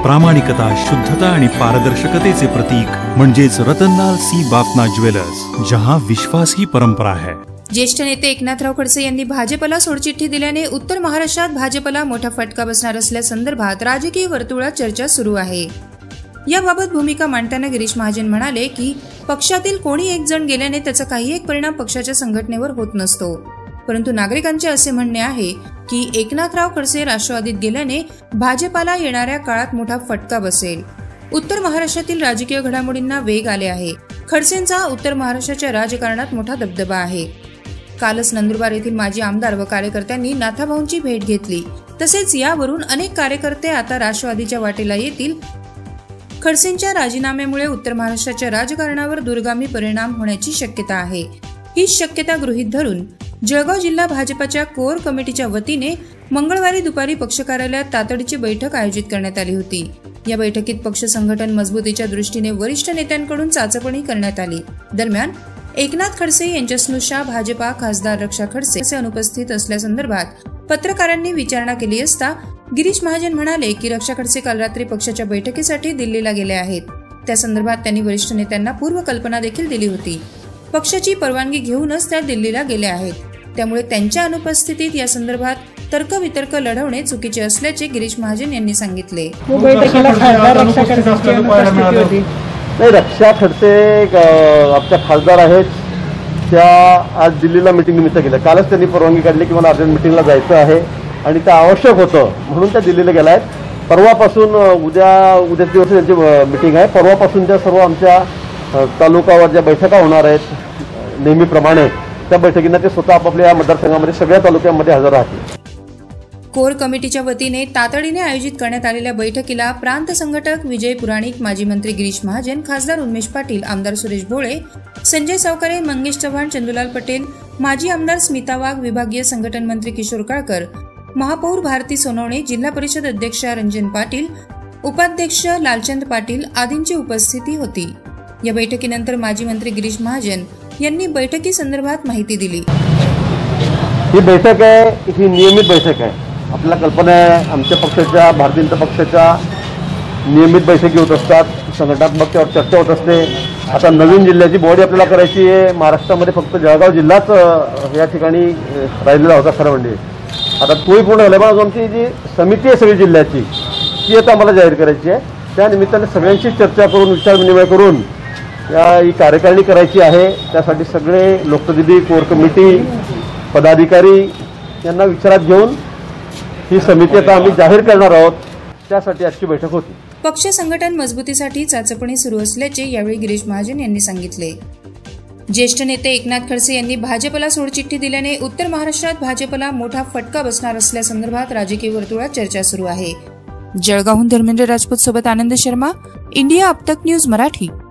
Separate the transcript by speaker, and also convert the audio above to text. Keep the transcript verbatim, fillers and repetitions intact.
Speaker 1: प्रामाणिकता, शुद्धता आणि पारदर्शकतेचे प्रतीक म्हणजेच रतनलाल सी बाफना ज्वेलर्स, जहां विश्वास ही परंपरा है।
Speaker 2: ज्येष्ठ नेते एकनाथराव खडसे यांनी भाजपला सोडचिठ्ठी दिल्याने उत्तर महाराष्ट्रात भाजपला मोठा फटका बसणार असल्यासंदर्भात राजकीय वर्तुळात चर्चा सुरू आहे। याबाबत भूमिका मांडताना गिरीश महाजन म्हणाले की पक्षातील कोणी एक जण गेल्याने त्याचा काही एक परिणाम पक्षाच्या संघटनेवर होत नसतो, परंतु नागरिकांचे असे म्हणणे आहे की एकनाथराव खडसे राष्ट्रवादीत गेल्याने भाजपाला येणाऱ्या काळात मोठा फटका बसेल। उत्तर महाराष्ट्रातील राजकीय घडामोडींना वेग आले आहे। खडसेंचा उत्तर महाराष्ट्राच्या राजकारणात मोठा दबदबा आहे। कालच नंदुरबार येथील माजी आमदार व कार्यकर्त्यांनी नाथाभाऊंची भेट घेतली। तसेच यावरून अनेक कार्यकर्ते आता राष्ट्रवादीच्या वाटेला येतील। खडसेंच्या राजीनाम्यामुळे उत्तर महाराष्ट्राच्या राजकारणावर दूरगामी परिणाम होण्याची शक्यता आहे। ही शक्यता गृहीत धरून जळगाव जिल्हा भाजपच्या कोर कमिटीच्या वतीने मंगळवारी दुपारी पक्ष कार्यालयात तातडीची बैठक आयोजित करण्यात आली होती। या बैठकीत पक्ष संघटन मजबूतीच्या दृष्टीने वरिष्ठ नेत्यांकडून चाचपणी करण्यात आली। दरम्यान एकनाथ खडसे यांच्या स्नुषा भाजपा खासदार रक्षा खडसे असे अनुपस्थित असल्यासंदर्भात पत्रकारांनी विचारणा केली असता गिरीश महाजन म्हणाले की रक्षा खडसे काल रात्री पक्षाच्या बैठकीसाठी दिल्लीला गेले आहेत। त्या संदर्भात त्यांनी वरिष्ठ नेत्यांना पूर्व कल्पना देखील दिली होती। पक्षाची परवानगी घेऊनच त्या दिल्लीला गेल्या आहेत, त्यामुळे त्यांच्या अनुपस्थितीत या संदर्भात तर्कवितर्क लढवणे चुकीचे असल्याचे गिरीश महाजन यांनी सांगितले।
Speaker 3: नाही, रक्षा खडसे आमच्या खासदार आहेत, त्या आज दिल्लीला मीटिंग निमित्त गेल्या। कालच त्यांनी परवानगी काढली की मला अर्जंट मीटिंगला जायचं आहे आणि ते आवश्यक होतं म्हणून त्या दिल्लीला गेल्या आहेत। परवापासून उद्या उद्या दिवस त्यांची मीटिंग आहे। परवापासून त्या सर्व आमच्या तालुकावर ज्या बैठका होणार आहेत नेहमीप्रमाणे त्या बैठकींना ते स्वतः आपापल्या मतदारसंघामध्ये सगळ्या तालुक्यांमध्ये हजर राहतील।
Speaker 2: कोर कमिटीच्या वतीने तातडीने आयोजित करण्यात आलेल्या बैठकीला प्रांत संघटक विजय पुराणिक, माजी मंत्री गिरीश महाजन, खासदार उन्मेष पाटील, आमदार सुरेश भोळे, संजय सावकारे, मंगेश चव्हाण, चंदुलाल पटेल, माजी आमदार स्मिता वाघ, विभागीय संघटन मंत्री किशोर काळकर, महापौर भारती सोनवणे, जिल्हा परिषद अध्यक्ष रंजन पाटील, उपाध्यक्ष लालचंद पाटील आदींची उपस्थिती होती। या बैठकीनंतर माजी मंत्री गिरीश महाजन यांनी बैठकी संदर्भात माहिती दिली।
Speaker 3: ही बैठक आहे, ही नियमित बैठक आहे। आपल्याला कल्पना आहे आमच्या पक्षाच्या भारतीय जनता पक्षाच्या नियमित बैठकी होत असतात, संघटनात्मक त्यावर चर्चा होत असते। आता नवीन जिल्ह्याची बॉडी आपल्याला करायची आहे। महाराष्ट्रामध्ये फक्त जळगाव जिल्हाच या ठिकाणी राहिलेला होता खरं म्हणजे। आता तोही पूर्ण झाला, पण आमची जी समिती आहे सगळी जिल्ह्याची ती आता आम्हाला जाहीर करायची आहे। त्या निमित्ताने सगळ्यांशी चर्चा करून विचारविनिमय करून या ही कार्यकारिणी करायची आहे। त्यासाठी सगळे लोकप्रतिनिधी, कोर कमिटी, पदाधिकारी यांना विचारात घेऊन ही समिती आता आम्ही जाहीर करणार आहोत, त्यासाठी आजची बैठक होती।
Speaker 2: पक्ष संघटन मजबूतीसाठी चाचपणी सुरू असल्याचे यावेळी गिरीश महाजन यांनी सांगितले। ज्येष्ठ नेते एकनाथ खडसे यांनी भाजपला सोडचिठ्ठी दिल्याने उत्तर महाराष्ट्रात भाजपला मोठा फटका बसणार असल्यासंदर्भात राजकीय वर्तुळात चर्चा सुरू आहे। जळगावहून धर्मेंद्र राजपूत सोबत आनंद शर्मा, इंडिया अब तक न्यूज मराठी।